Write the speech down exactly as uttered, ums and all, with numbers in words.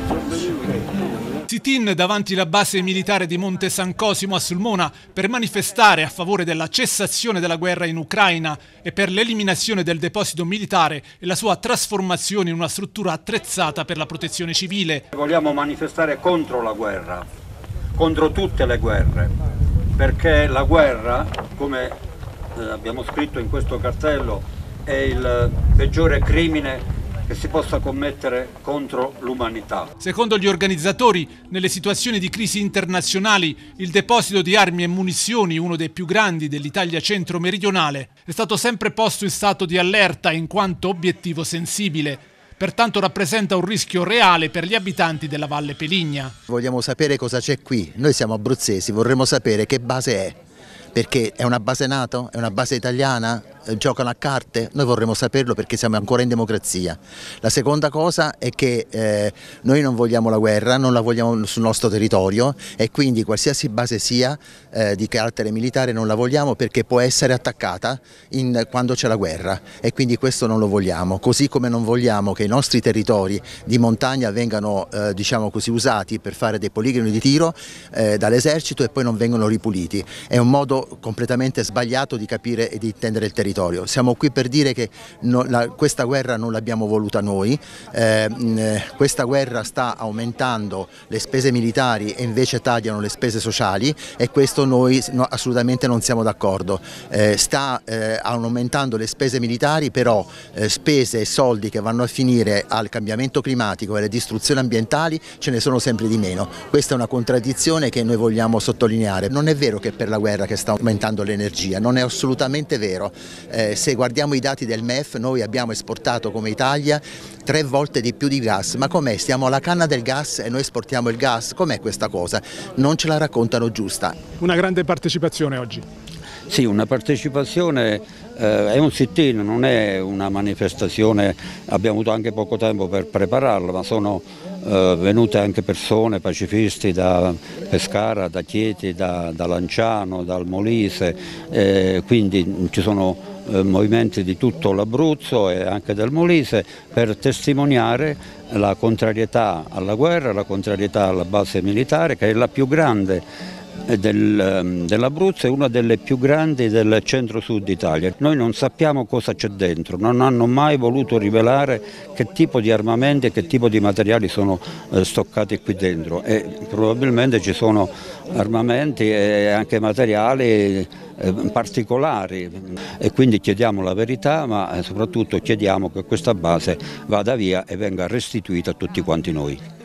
Sit-in davanti alla base militare di Monte San Cosimo a Sulmona per manifestare a favore della cessazione della guerra in Ucraina e per l'eliminazione del deposito militare e la sua trasformazione in una struttura attrezzata per la protezione civile. Vogliamo manifestare contro la guerra, contro tutte le guerre, perché la guerra, come eh, abbiamo scritto in questo cartello, è il peggiore crimine che si possa commettere contro l'umanità. Secondo gli organizzatori, nelle situazioni di crisi internazionali, il deposito di armi e munizioni, uno dei più grandi dell'Italia centro-meridionale, è stato sempre posto in stato di allerta in quanto obiettivo sensibile. Pertanto rappresenta un rischio reale per gli abitanti della Valle Peligna. Vogliamo sapere cosa c'è qui. Noi siamo abruzzesi, vorremmo sapere che base è. Perché è una base NATO? È una base italiana? Giocano a carte? Noi vorremmo saperlo perché siamo ancora in democrazia. La seconda cosa è che eh, noi non vogliamo la guerra, non la vogliamo sul nostro territorio e quindi qualsiasi base sia eh, di carattere militare non la vogliamo perché può essere attaccata in, quando c'è la guerra e quindi questo non lo vogliamo. Così come non vogliamo che i nostri territori di montagna vengano eh, diciamo così, usati per fare dei poligoni di tiro eh, dall'esercito e poi non vengono ripuliti. È un modo completamente sbagliato di capire e di intendere il territorio. Siamo qui per dire che no, la, questa guerra non l'abbiamo voluta noi, eh, mh, questa guerra sta aumentando le spese militari e invece tagliano le spese sociali e questo noi no, assolutamente non siamo d'accordo. Eh, sta eh, aumentando le spese militari, però eh, spese e soldi che vanno a finire al cambiamento climatico e alle distruzioni ambientali ce ne sono sempre di meno. Questa è una contraddizione che noi vogliamo sottolineare. Non è vero che per la guerra che sta aumentando l'energia, non è assolutamente vero. Eh, se guardiamo i dati del M E F noi abbiamo esportato come Italia tre volte di più di gas, ma com'è? Stiamo alla canna del gas e noi esportiamo il gas? Com'è questa cosa? Non ce la raccontano giusta. Una grande partecipazione oggi. Sì, una partecipazione, eh, è un sit-in, non è una manifestazione, abbiamo avuto anche poco tempo per prepararla, ma sono eh, venute anche persone, pacifisti da Pescara, da Chieti, da, da Lanciano, dal Molise, eh, quindi ci sono eh, movimenti di tutto l'Abruzzo e anche del Molise per testimoniare la contrarietà alla guerra, la contrarietà alla base militare che è la più grande Del, dell'Abruzzo, è una delle più grandi del centro-sud Italia. Noi non sappiamo cosa c'è dentro, non hanno mai voluto rivelare che tipo di armamenti e che tipo di materiali sono eh, stoccati qui dentro e probabilmente ci sono armamenti e anche materiali eh, particolari e quindi chiediamo la verità, ma soprattutto chiediamo che questa base vada via e venga restituita a tutti quanti noi.